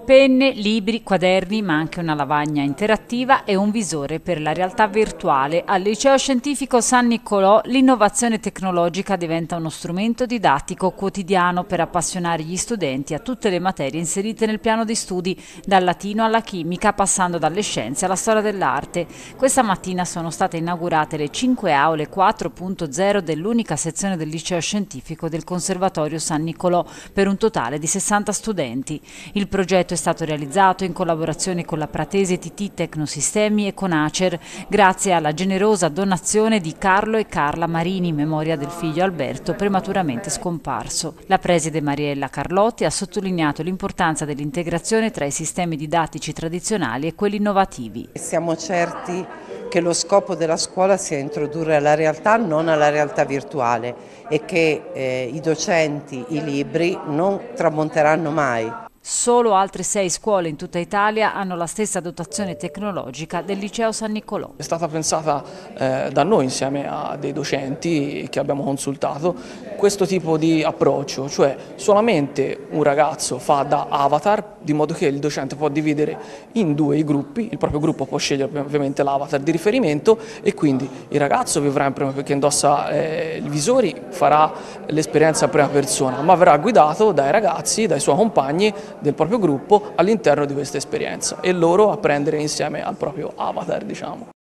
Penne, libri, quaderni, ma anche una lavagna interattiva e un visore per la realtà virtuale. Al Liceo Scientifico San Niccolò l'innovazione tecnologica diventa uno strumento didattico quotidiano per appassionare gli studenti a tutte le materie inserite nel piano di studi, dal latino alla chimica, passando dalle scienze alla storia dell'arte. Questa mattina sono state inaugurate le 5 aule 4.0 dell'unica sezione del Liceo Scientifico del Conservatorio San Niccolò, per un totale di 60 studenti. Il progetto è stato realizzato in collaborazione con la Pratese TT Tecnosistemi e con Acer, grazie alla generosa donazione di Carlo e Carla Marini in memoria del figlio Alberto, prematuramente scomparso. La preside Mariella Carlotti ha sottolineato l'importanza dell'integrazione tra i sistemi didattici tradizionali e quelli innovativi. Siamo certi che lo scopo della scuola sia introdurre alla realtà, non alla realtà virtuale, e che i docenti, i libri non tramonteranno mai. Solo altre 6 scuole in tutta Italia hanno la stessa dotazione tecnologica del Liceo San Niccolò. È stata pensata da noi insieme a dei docenti che abbiamo consultato questo tipo di approccio, cioè solamente un ragazzo fa da avatar, di modo che il docente può dividere in 2 i gruppi, il proprio gruppo può scegliere ovviamente l'avatar di riferimento e quindi il ragazzo vivrà perché indossa i visori, farà l'esperienza in prima persona, ma verrà guidato dai ragazzi, dai suoi compagni del proprio gruppo all'interno di questa esperienza e loro a prendere insieme al proprio avatar, diciamo.